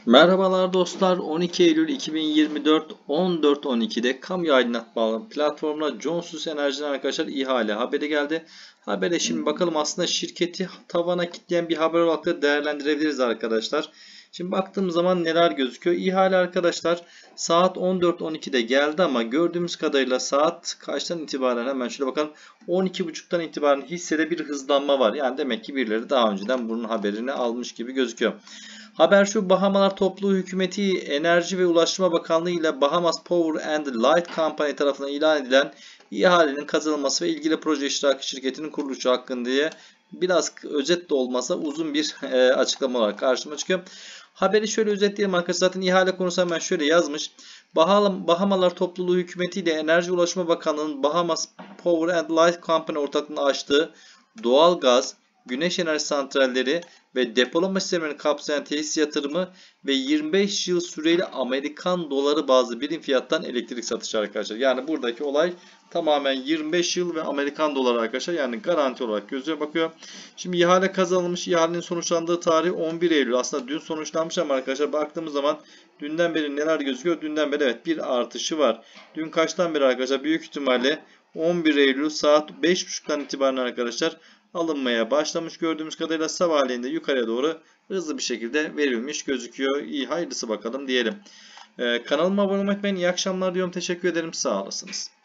Merhabalar dostlar. 12 Eylül 2024 14.12'de kamu aydınlatma platformuna Johnson Enerji'den arkadaşlar ihale haberi geldi. Habere şimdi bakalım, aslında şirketi tavana kilitleyen bir haber olarak da değerlendirebiliriz arkadaşlar. Şimdi baktığım zaman neler gözüküyor? İhale arkadaşlar saat 14.12'de geldi ama gördüğümüz kadarıyla saat kaçtan itibaren, hemen şöyle bakalım, 12.30'dan itibaren hissede bir hızlanma var. Yani demek ki birileri daha önceden bunun haberini almış gibi gözüküyor. Haber şu: Bahamalar Topluluğu Hükümeti Enerji ve Ulaştırma Bakanlığı ile Bahamas Power and Light Company tarafından ilan edilen ihalenin kazanılması ve ilgili proje iştiraki şirketinin kuruluşu hakkında diye biraz özet de olmasa uzun bir açıklama olarak karşıma çıkıyor. Haberi şöyle özetleyelim arkadaşlar. Zaten ihale konusu hemen şöyle yazmış. Bahamalar Topluluğu Hükümeti ile Enerji ve Ulaştırma Bakanlığı'nın Bahamas Power and Light Company ortaklığında açtığı doğal gaz, güneş enerji santralleri ve depolama sistemlerini kapsayan tesis yatırımı ve 25 yıl süreli Amerikan doları bazlı birim fiyattan elektrik satışı arkadaşlar. Yani buradaki olay tamamen 25 yıl ve Amerikan doları arkadaşlar. Yani garanti olarak gözüye bakıyor. Şimdi ihale kazanılmış. İhalenin sonuçlandığı tarih 11 Eylül. Aslında dün sonuçlanmış ama arkadaşlar baktığımız zaman dünden beri neler gözüküyor? Dünden beri evet bir artışı var. Dün kaçtan beri arkadaşlar? Büyük ihtimalle 11 Eylül saat 5.30'dan itibaren arkadaşlar alınmaya başlamış. Gördüğümüz kadarıyla sabahleyin de yukarıya doğru hızlı bir şekilde verilmiş gözüküyor. İyi, hayırlısı bakalım diyelim. Kanalıma abone olmayı unutmayın. İyi akşamlar diyorum. Teşekkür ederim. Sağ olasınız.